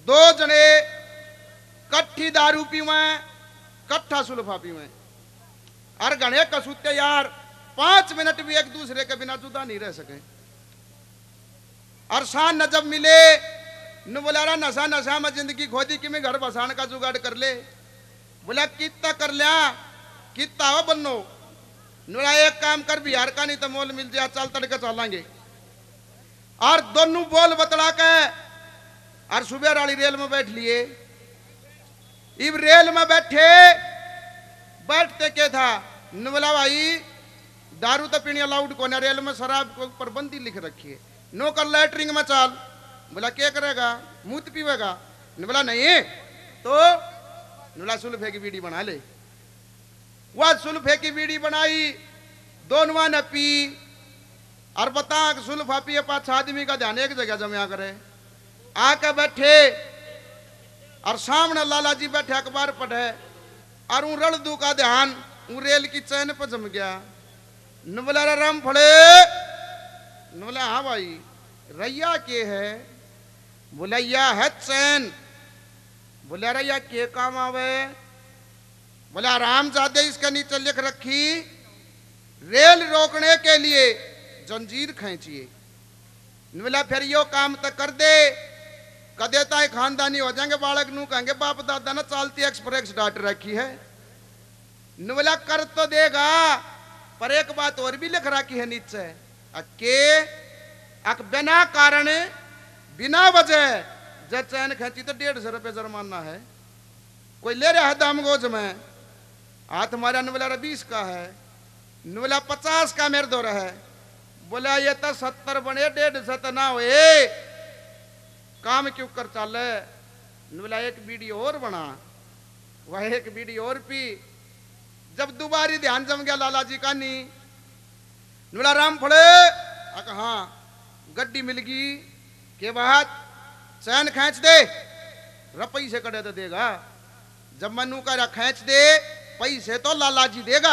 दो जने कट्ठी दारू पीवे, कट्ठा सुल्फा पीवे, और घने कसूते यार 5 मिनट भी एक दूसरे के बिना जुदा नहीं रह सके। और शान न जब मिले न बोला रहा नशा नशा में जिंदगी खोदी कि मैं घर बसाने का जुगाड़ कर ले। बोला कितना कर लिया, कितना हो बनो, बोला एक काम कर बिहार का नहीं तो मोल मिल जाए, चल तड़के चलेंगे। और दोनों बोल बतला के और सुबह वाली रेल में बैठ लिए। इब रेल में बैठते क्या था, न बोला भाई दारू तो पीने अलाउड को ना, रेल में शराब को पाबंदी लिख रखी है, नो कर लैटरिंग में चाल। बोला क्या करेगा, मूत पीवेगा, न बोला नहीं तो बोला सुल्फे की बीड़ी बना ले। वह सुल्फे की बीड़ी बनाई, दोनों ने पी, और बता सुल्फा पिए पांच आदमी का ध्यान एक जगह जमा करे। आके बैठे और सामने लाला जी बैठे अखबार पढ़े, और ऊ रणदू का ध्यान ऊ रेल की चैन पर जम गया। न बोला राम फड़े, न बोला हाँ भाई रैया के है, बोला या है चैन। बोला रैया के काम आवे, बोला राम जादे इसके नीचे लिख रखी रेल रोकने के लिए जंजीर खींचिए। बोला फिर यो काम तो कर दे, कदेता है खानदानी हो जाएंगे, बालक नू कहेंगे बाप दादा ने चालती एक्सप्रेस डाट रखी है। बोला कर तो देगा, पर एक बात और भी लिख रखी है नीचे के अक बिना कारण बिना वजह जब चैन खींची तो 150 रुपये जुर्माना है। कोई ले रहा है दामगोज में, हाथ हमारा नवला 20 का है, नवला 50 का मेरे दो है। बोला ये तो 70 बने 150 ना हो, काम क्यों कर चाले। नवला एक बीड़ी और बना, वह एक बीड़ी और पी। जब दोबारी ध्यान जम गया लाला जी का नी, नवला राम फड़े हाँ गड्डी मिल गई के बाद चैन खींच दे, रुपये से कड़े तो देगा। जब मनु का खींच दे पैसे तो लाला जी देगा,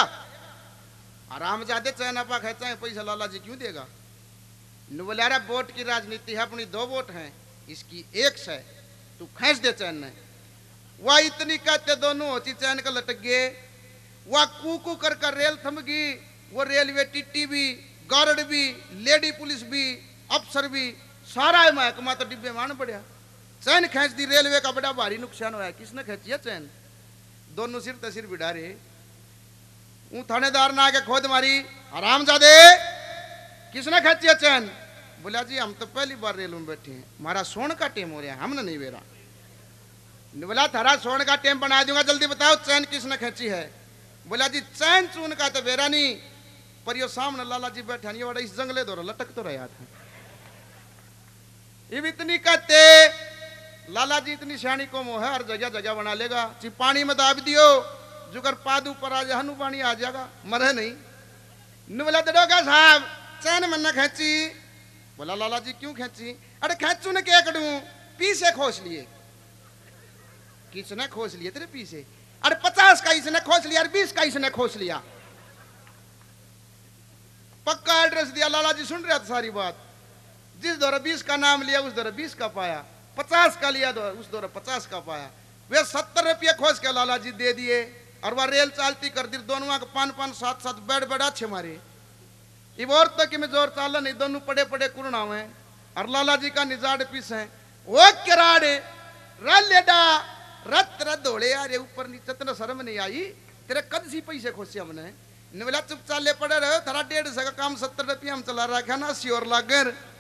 आराम जादे चैन अपा खेचा पैसा लाला जी क्यों देगा। बोला रहा वोट की राजनीति है, अपनी 2 वोट हैं, इसकी 1 से तू खींच दे चैन ने। वह इतनी कहते दोनों होती चैन का लटक गए। वह कू कर रेल थम गई। वो रेलवे टिट्टी भी, गार्ड भी, लेडी पुलिस भी, अफसर भी, सारा महकमा तो डिब्बे मान पड़ा। चैन खींच दी, रेलवे का बड़ा भारी नुकसान हुआ। किसने खींची है चैन, दोनों सिर तसिर बिडारे। ऊ थानेदार ने आके खोद मारी, आराम जादे किसने खींची है चैन। बोला जी हम तो पहली बार रेल में बैठे हैं, हमारा सोन का टेम हो रहा है, हमने नहीं बेरा। बोला थारा सोन का टेम बना दूंगा, जल्दी बताओ चैन किसने खींची है। बोला जी चैन चून का तो बेरा नहीं, पर यो सामने लाला जी बैठे नहीं, वाला इस जंगले दौरा लटक तो रहा था। इब इतनी कहते लाला जी इतनी सियाणी को मोह है, हर जगह जगह बना लेगा। ची पानी में दाब दियो, जुगर पाद ऊपर आ जा, हनु पानी आ जाएगा, मरे नहीं। बोला दरोगा साहब चैन मन खींची। बोला लाला जी क्यों खींची। अरे खींचू ने क्या करूं, पीछे खोस लिए। किसने खोस लिए तेरे पीछे। अरे 50 का इसने खोस लिया, 20 का इसने खोस लिया। पक्का एड्रेस दिया, लाला जी सुन रहा था सारी बात। जिस दौरा 20 का नाम लिया उस दौरा 20 का पाया, 50 का लिया उस दौरा 50 का पाया। वे 70 रुपये खोज के लाला जी दे दिए, और वह रेल चालती कर दी। दोनों का 5-5, 7-7 बेड बेड अच्छे मारे। इब और तक में जोर चाल नहीं, दोनों पड़े पड़े कुरना हुए, और लाला जी का निजाड़ पीस है। वो किराड़े रेडा रत दौड़े यार ऊपर नीचे, तेना शर्म नहीं आई, तेरे कद सी पैसे खोसे हमने। बोला चुप चाले पड़े रहे, थारा 150 का काम 70 रुपये हम चला रखा ना, 80 और लागर।